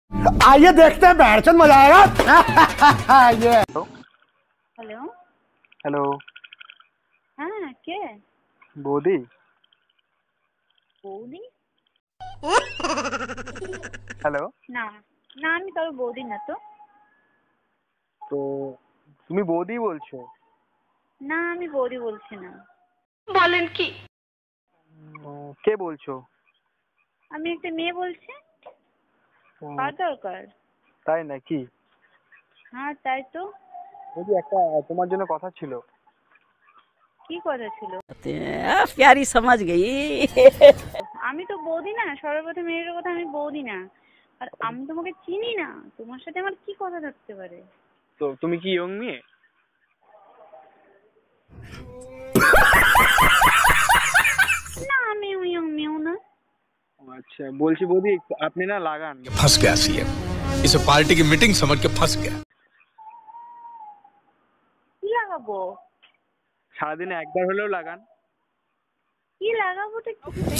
आइए देखते हैं बैठचंद मजा आएगा। ये हेलो हेलो हाँ কে বৌদি বৌদি হ্যালো না না আমি তোর বৌদি না তো তো তুমি বৌদি বলছো না আমি বৌদি বলছি না বলেন কি কে বলছো আমি একটা মেয়ে বলছি কার দরকার তাই নাকি হ্যাঁ তাই তো বৌদি একটা তোমার জন্য কথা ছিল কি কথা ছিল प्यारी समझ गई আমি তো বৌদি না সর্বপ্রথম মেয়ের কথা আমি বৌদি না আর আমি তোমাকে চিনি না তোমার সাথে আমার কি কথা থাকতে পারে তো তুমি কি ইয়ং মেয়ে না আমি ইয়ং মেয়েও না अच्छा बोलছি বৌদি আপনি না লাগান फंस गया सीएम इसे पार्टी की मीटिंग समझ के फंस गया। কি লাগাবো সারাদিনে একবার হলেও লাগান কি লাগাবো তো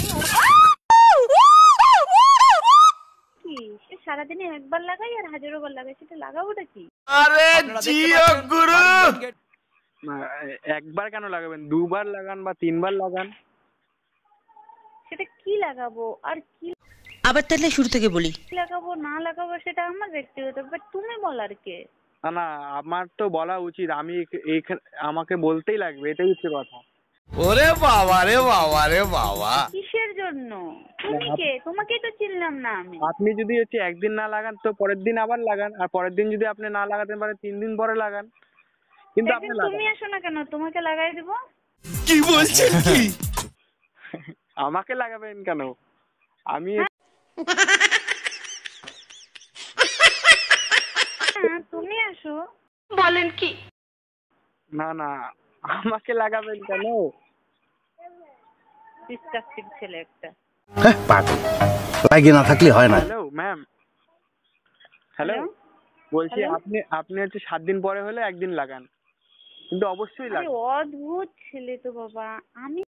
কি সে সারাদিনে একবার লাগাই আর হাজারো বার লাগাই সেটা লাগাবোটা কি अरे जियो गुरु না, একবার কেন লাগাবেন দুবার লাগান বা তিনবার লাগান সেটা কি লাগাবো আর কি আবার তাহলে শুরু থেকে বলি লাগাবো না লাগাবো সেটা আমার ব্যক্তিগত ব্যাপার তুমি বলার কে না না আমার তো বলা উচিত আমি আমাকে বলতেই লাগবে এটাই হচ্ছে কথা ओरे बाबा रे बाबा रे बाबा কিসের জন্য তুমি কে তোমাকেই তো চিনলাম না আমি আপনি যদি হচ্ছে একদিন না লাগান তো পরের দিন আবার লাগান আর পরের দিন যদি আপনি না লাগাতে পারেন 3 দিন পরে লাগান কিন্তু আপনি একদিন তুমি আসো না কেন তোমাকে লাগাই দেবো কি বলছেন কি আমাকে লাগাবেন কেন আমি হ্যাঁ তুমি আসো বলেন কি না না আমাকে লাগাবেন কেন ডিসকাস্টিং ছেলে একটা পাগল লাগিয়ে না থাকলে হয় না। হ্যালো ম্যাম হ্যালো বলছি Hello? আপনি হচ্ছে 7 দিন পরে হলে একদিন লাগান কিন্তু অবশ্যই আরে লাগান অদ্ভুত ছেলে তো বাবা আমি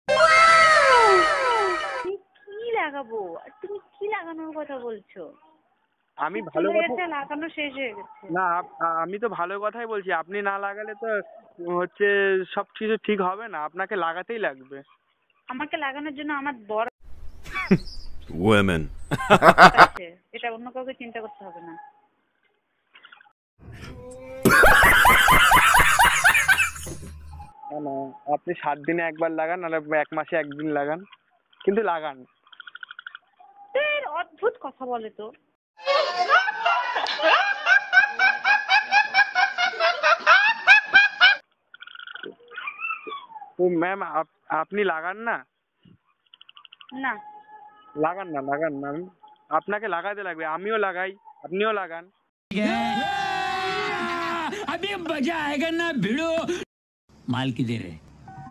আমি কি লাগাবো আর তুমি কি লাগানোর কথা বলছো আমি ভালো হয়ে কথা গেছে, লাগানো শেষ হয়ে গেছে না আমি তো ভালো কথাই বলছি আপনি না লাগালে তো হচ্ছে সব কিছু ঠিক হবে না আপনাকে লাগাতেই লাগবে আমাকে লাগানোর জন্য আমার বড় women আছে এটা অন্য কাউকে চিন্তা করতে হবে না না না আপনি 7 দিনে একবার লাগান নাহলে 1 মাসে একদিন লাগান কিন্তু লাগান এর অদ্ভুত কথা বলে তো তো ম্যাম আপনি লাগান না না লাগান না ম্যাম আপনাকে লাগাতে লাগবে আমিও লাগাই আপনিও লাগান अभी मजा आएगा ना भिड़ो माल की दे रहे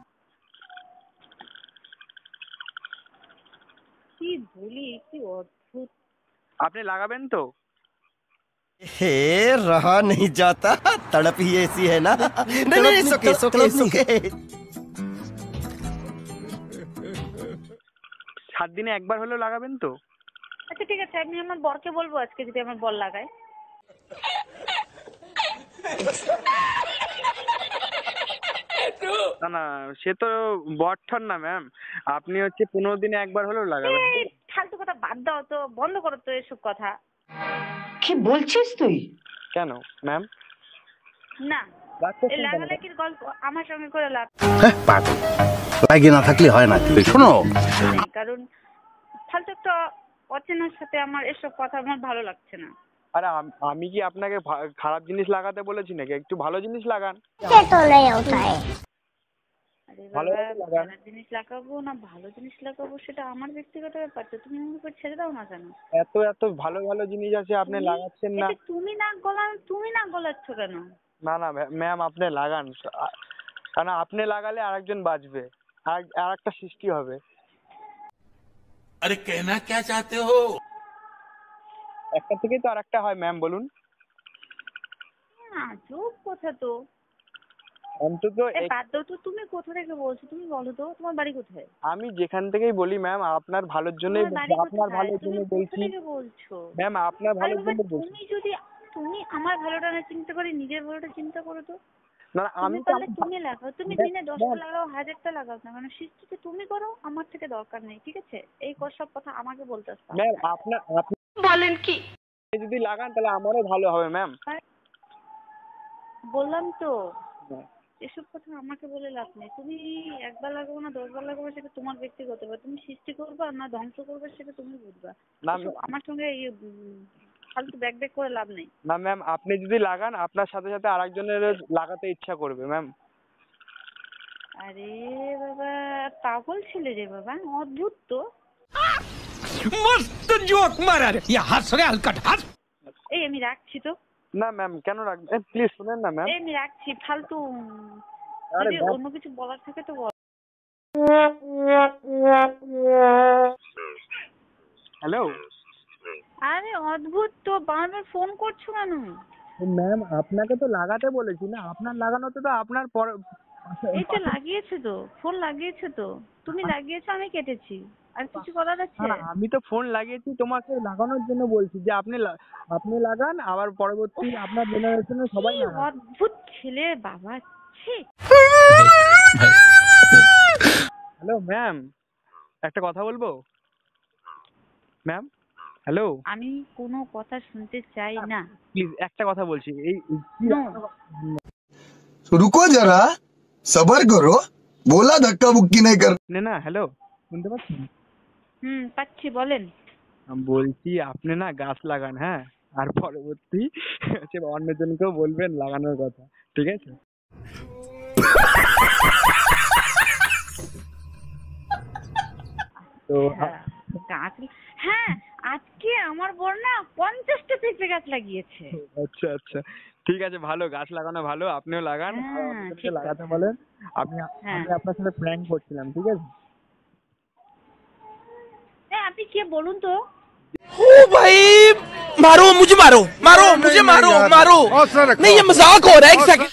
কি বলি কি অদ্ভুত আপনি লাগাবেন তো हे रहा नहीं जाता तड़प ही ऐसी है ना नहीं नहीं सुके सुके सुके 7 দিনে একবার হলেও লাগাবেন তো আচ্ছা ঠিক আছে আমি আমার বরকে বলবো আজকে যদি আমার বর লাগায় না না সে তো বটঠন না ম্যাম আপনি হচ্ছে 15 দিনে একবার হলেও লাগাবেন এই ফালতু কথা বাদ দাও তো বন্ধ করো তো এসব কথা কি বলছিস তুই কেন ম্যাম না রাগ এই করছেন কেন? লাগালাগির গল্প আমার সঙ্গে করে লাভ পাগল লাগিয়ে না থাকলে হয় না। শোনো নেই কারণ ফালতু একটা অচেনার সাথে আমার এসব কথা আমার ভালো লাগছে না আরে আমি কি আপনাকে খারাপ জিনিস লাগাতে বলেছি নাকি একটু ভালো জিনিস লাগান আরে ভালো বাবা কথা লাগান। খারাপ জিনিস লাগাবো না ভালো জিনিস লাগাবো সেটা আমার ব্যক্তিগত ব্যাপার তো তুমি আমার উপর ছেড়ে দাও না কেন এত ভালো ভালো জিনিস আছে আপনি লাগাচ্ছেন না এতে তুমি না গলাচ্ছ কেন না না ম্যাম আপনি লাগান কারণ আপনি লাগালে আরেকজন বাঁচবে আর একটা সৃষ্টি হবে अरे कहना क्या चाहते हो একটা থেকেই তো আরেকটা হয় ম্যাম বলুন আজব কথা তো অন্তত এই বাদ দাও তো, তুমি কোথা থেকে বলছো তুমি বলো তো, তোমার বাড়ি কোথায়? আমি যেখান থেকেই বলি ম্যাম আপনার ভালোর জন্যই তোমার বলছি, বাড়ি আপনার কোথায়? ভালোর তুমি জন্য কোথা বলছি থেকে বলছো? ম্যাম, আপনার আরে ভালোর বাবা, জন্য বলছি। তুমি আমার ভালোটা না চিন্তা করে নিজের ভালোটা চিন্তা করো তো। না না, আমি তুমি তো পারলে তুমি লাগাও, তুমি দিনে 10টা লাগাও, 1000টা লাগাও না, মানে সৃষ্টিতে তুমি করো, আমার থেকে দরকার নেই, ঠিক আছে? এই সব কথা আমাকে বলতে আসতে হবে ম্যাম না। আপনি বলেন কি? যদি লাগান তাহলে আমারও ভালো হবে ম্যাম। বললাম তো, এসব কথা আমাকে বলে লাভ নেই। তুমি একবার লাগাবো না 10বার লাগাবো সেটা তোমার ব্যক্তিগত ব্যাপার। তুমি সৃষ্টি করবা না ধ্বংস করবে সেটা তুমি বুঝবা। না এসব আমার সঙ্গে ফালতু ব্যাক করে লাভ নেই। না ম্যাম, আপনি যদি লাগান আপনার সাথে সাথে আরেকজনের লাগাতে ইচ্ছা করবে ম্যাম। আরে বাবা, পাগল ছেলে রে বাবা, অদ্ভুত তো। मस्त जोक मारा रे ये हंस रे हलकट हंस এই আমি রাখছি তো। না ম্যাম, কেন রাখবেন? প্লিজ শুনেন না ম্যাম। এই আমি রাখছি, ফালতু আরে যদি বাপ। অন্য কিছু বলার থাকে তো বল। হ্যালো আরে অদ্ভুত তো, বারবার ফোন করছো কেন? ম্যাম, আপনাকে তো লাগাতে বলেছি না, আপনার লাগানোতে তো আপনার পরে। এই তো লাগিয়েছে তো, ফোন লাগিয়েছে তো, তুমি লাগিয়েছো, আমি কেটেছি, আর কিছু করার আছে? না, আমি তো ফোন লাগিয়েছি তোমাকে লাগানোর জন্য বলছি যে আপনি লাগান, আবার পরবর্তী আপনার জেনারেশনে সবাই কি লাগান। অদ্ভুত ছেলে বাবা, ছি। হ্যালো ম্যাম, একটা কথা বলবো ম্যাম? হ্যালো আমি কোনো কথা শুনতে চাই না। প্লিজ, একটা কথা বলছি। এই No. रुको जरा सबर करो बोला धक्का मुक्की नहीं कर না হ্যালো, শুনতে পাচ্ছেন? পাচ্ছি, বলেন। বলছি আপনি না গাছ লাগান, হ্যাঁ, আর পরবর্তী হচ্ছে অন্যজনকেও বলবেন লাগানোর কথা, ঠিক আছে? তো গাছ, হ্যাঁ, আজকে আমার বর না 50টা পেঁপে গাছ লাগিয়েছে। আচ্ছা আচ্ছা, ঠিক আছে, ভালো, গাছ লাগানো ভালো, আপনিও লাগান, আর হ্যাঁ, অন্যজনকে ঠিক লাগাতে কথা। বলেন। আমি হ্যাঁ। আপনার সাথে প্র্যাঙ্ক করছিলাম, ঠিক আছে? আপনি কে বলুন তো? ओ भाई मारो मुझे मारो मारो मुझे मारो मारो नहीं ये मजाक हो रहा है एक सेकंड